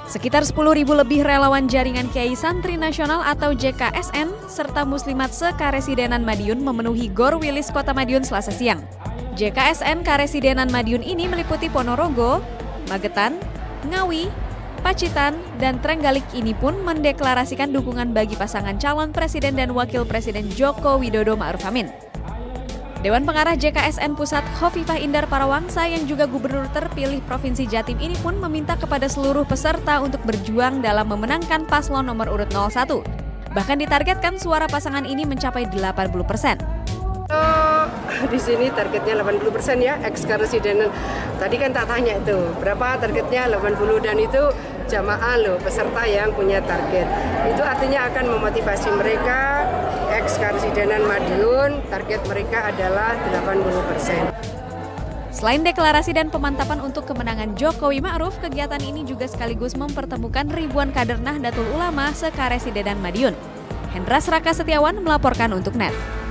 Sekitar 10.000 lebih relawan jaringan Kiai Santri Nasional atau JKSN serta Muslimat se-Karesidenan Madiun memenuhi Gor Wilis Kota Madiun Selasa siang. JKSN Karesidenan Madiun ini meliputi Ponorogo, Magetan, Ngawi, Pacitan, dan Trenggalek ini pun mendeklarasikan dukungan bagi pasangan calon presiden dan wakil presiden Joko Widodo Ma'ruf Amin. Dewan Pengarah JKSN Pusat Khofifah Indar Parawangsa yang juga gubernur terpilih Provinsi Jatim ini pun meminta kepada seluruh peserta untuk berjuang dalam memenangkan paslon nomor urut 01. Bahkan ditargetkan suara pasangan ini mencapai 80%. Di sini targetnya 80% ya, ex-karesidenan. Tadi kan tak tanya itu, berapa targetnya 80 dan itu jamaah loh, peserta yang punya target. Itu artinya akan memotivasi mereka, ex-karesidenan Madiun, target mereka adalah 80%. Selain deklarasi dan pemantapan untuk kemenangan Jokowi Ma'ruf, kegiatan ini juga sekaligus mempertemukan ribuan kader Nahdlatul Ulama se-Karesidenan Madiun. Hendra Sraka Setiawan melaporkan untuk NET.